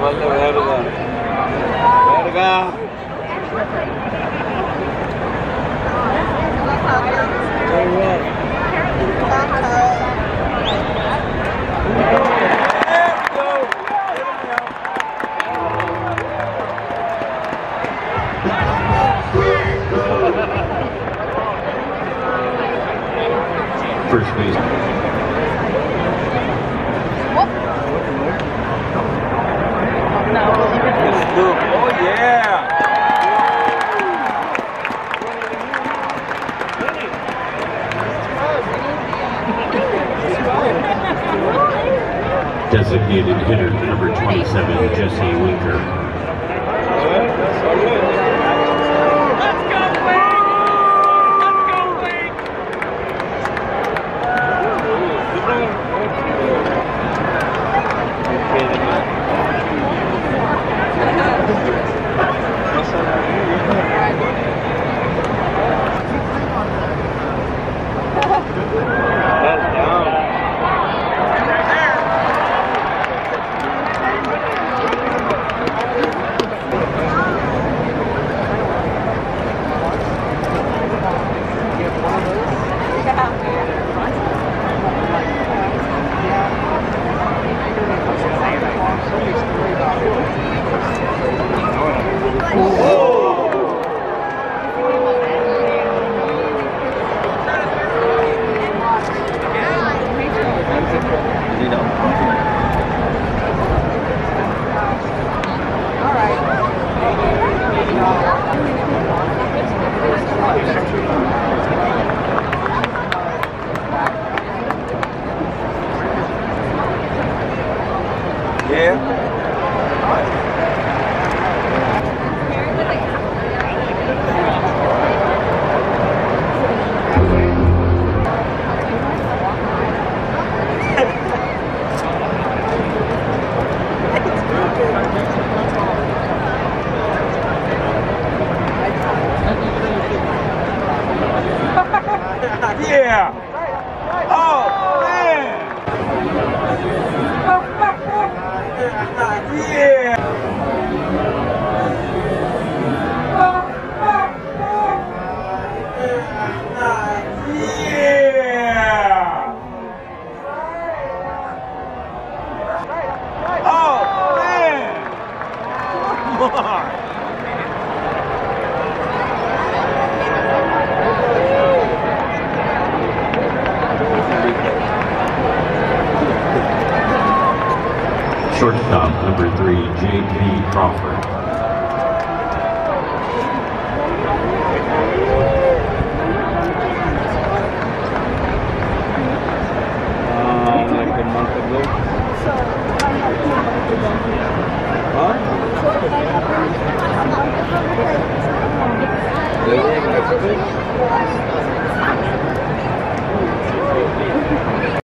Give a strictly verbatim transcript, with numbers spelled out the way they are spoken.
vale verga. Verga. First base. Oh yeah! Designated hitter number twenty-seven, Jesse Winker. Yeah! Oh, man! Yeah! Yeah! Oh, man! Come on! Shortstop number three, J P Crawford. Uh, like a month ago. Huh? Really? That's good.